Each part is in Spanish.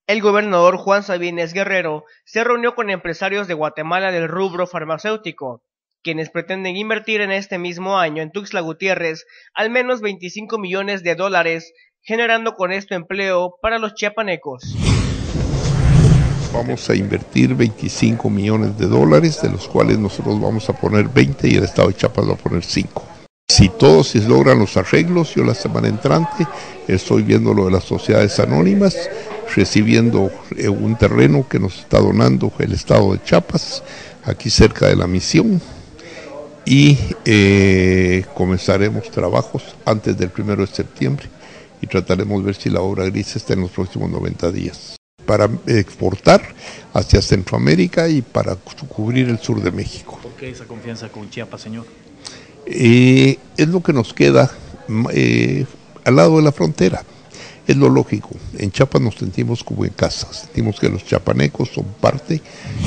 El gobernador Juan Sabines Guerrero se reunió con empresarios de Guatemala del rubro farmacéutico, quienes pretenden invertir en este mismo año en Tuxtla Gutiérrez al menos $25 millones, generando con esto empleo para los chiapanecos. Vamos a invertir $25 millones, de los cuales nosotros vamos a poner 20 y el Estado de Chiapas va a poner 5. Si todos se logran los arreglos, yo la semana entrante estoy viendo lo de las sociedades anónimas, recibiendo un terreno que nos está donando el Estado de Chiapas, aquí cerca de la misión, y comenzaremos trabajos antes del 1 de septiembre y trataremos de ver si la obra gris está en los próximos 90 días. Para exportar hacia Centroamérica y para cubrir el sur de México. ¿Por qué esa confianza con Chiapas, señor? Es lo que nos queda al lado de la frontera. Es lo lógico. En Chiapas nos sentimos como en casa. Sentimos que los chiapanecos son parte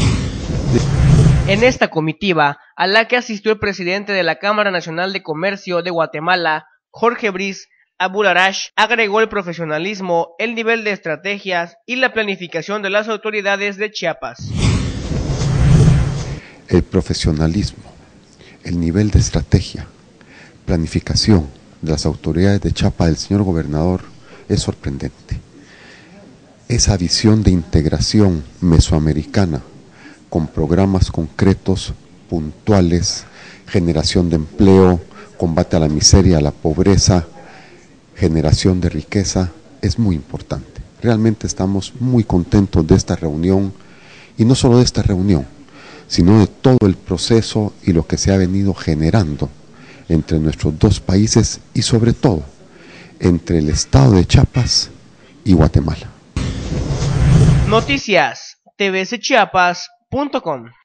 En esta comitiva, a la que asistió el presidente de la Cámara Nacional de Comercio de Guatemala, Jorge Briz Abularash, agregó el profesionalismo, el nivel de estrategias y la planificación de las autoridades de Chiapas. El profesionalismo, el nivel de estrategia, planificación de las autoridades de Chiapas del señor gobernador es sorprendente. Esa visión de integración mesoamericana con programas concretos, puntuales, generación de empleo, combate a la miseria, a la pobreza, generación de riqueza, es muy importante. Realmente estamos muy contentos de esta reunión, y no solo de esta reunión, sino de todo el proceso y lo que se ha venido generando entre nuestros dos países y sobre todo entre el estado de Chiapas y Guatemala. Noticias tvcchiapas.com